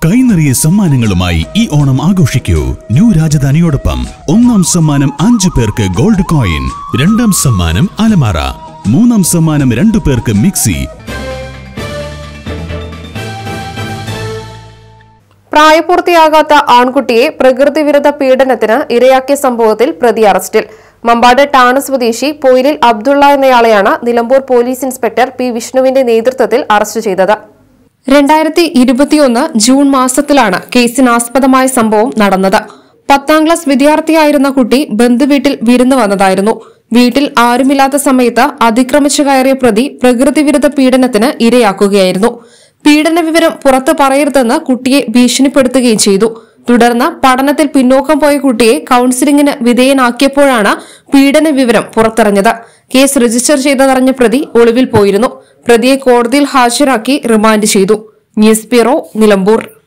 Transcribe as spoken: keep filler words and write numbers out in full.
കൈനിറിയ സമ്മാനങ്ങളുമായി ഈ ഓണം ആഘോഷിക്കൂ. ന്യൂ രാജധാനിയോടൊപ്പം ഒന്നാം സമ്മാനം അഞ്ചു പേർക്ക് ഗോൾഡ് കോയിൻ, രണ്ടാം സമ്മാനം അലമാര, മൂന്നാം സമ്മാനം രണ്ടു പേർക്ക് മിക്സി. പ്രായപൂർത്തിയാകാത്ത ആൺകുട്ടിയെ പ്രകൃതി വിരുദ്ധ പീഡനത്തിന് ഇരയാക്കിയ സംഭവത്തിൽ പ്രതി അറസ്റ്റിൽ. മമ്പാട് ടാണ സ്വദേശി പൊയിലിൽ അബ്ദുള്ള എന്നയാളെയാണ് നിലമ്പൂർ പോലീസ് ഇൻസ്പെക്ടർ പി വിഷ്ണുവിന്റെ നേതൃത്വത്തിൽ അറസ്റ്റ് ചെയ്തത്. രണ്ടായിരത്തി ഇരുപത്തിയൊന്ന് ജൂൺ മാസത്തിലാണ് കേസിനാസ്പദമായ സംഭവം നടന്നത്. പത്താം ക്ലാസ് വിദ്യാർത്ഥിയായിരുന്ന കുട്ടി ബന്ധുവീട്ടിൽ വിരുന്ന് വന്നതായിരുന്നു. വീട്ടിൽ ആരുമില്ലാത്ത സമയത്ത് അതിക്രമിച്ചു കയറിയ പ്രതി പ്രകൃതി വിരുദ്ധ പീഡനത്തിന് ഇരയാക്കുകയായിരുന്നു. പീഡന വിവരം പുറത്തു പറയരുതെന്ന് കുട്ടിയെ ഭീഷണിപ്പെടുത്തുകയും ചെയ്തു. തുടർന്ന് പഠനത്തിൽ പിന്നോക്കം പോയ കുട്ടിയെ കൌൺസിലിംഗിന് വിധേയനാക്കിയപ്പോഴാണ് പീഡന വിവരം പുറത്തിറങ്ങത്. കേസ് രജിസ്റ്റർ ചെയ്തതറിഞ്ഞ പ്രതി ഒളിവിൽ പോയിരുന്നു. പ്രതിയെ കോടതിയിൽ ഹാജരാക്കി റിമാൻഡ് ചെയ്തു. News bureau, Nilambur.